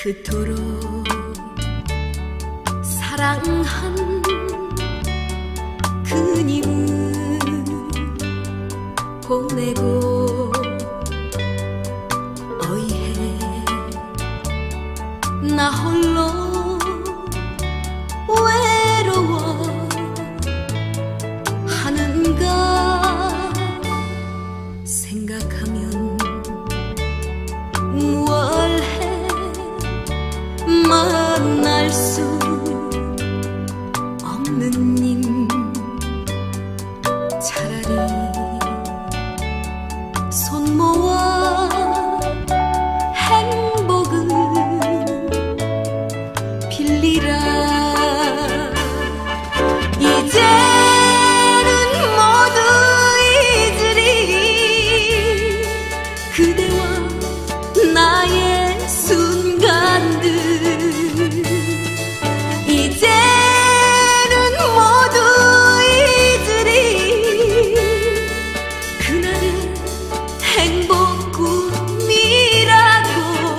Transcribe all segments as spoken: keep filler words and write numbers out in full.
그토록 사랑한 그님을 보내고 어이해 나 홀로 외로워하는가 생각하면 무얼 해 만날 수 없는 님 차라리 손 모아 행복을 빌리라. 이제는 모두 잊으리 그대와 나의 순간들. 이제는 모두 잊으리 그날의 행복 꿈이라고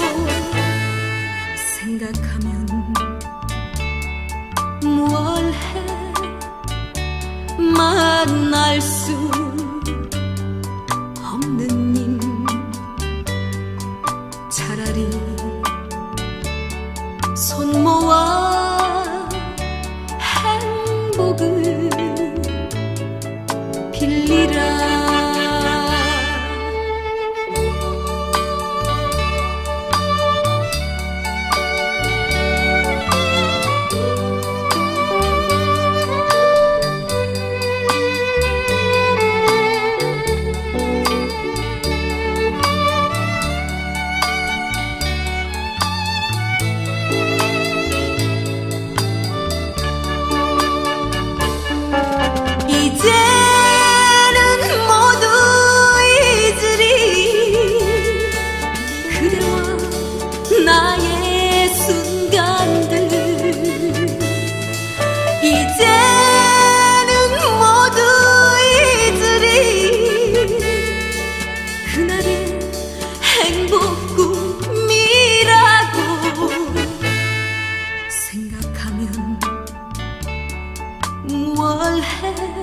생각하면 무얼 해 만날 수 없는 님 차라리 손 모아 행복을 빌리라. 이제는 모두 잊으리 그대와 나의 순간들. 이제는 모두 잊으리 그날의 행복 꿈이라고 생각하면 무얼 해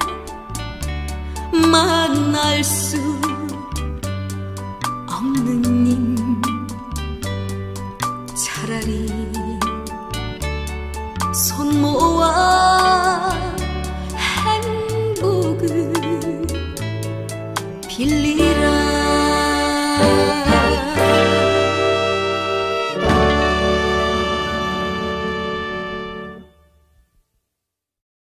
만날 수 없는 님 차라리 손 모아 행복을 빌리라.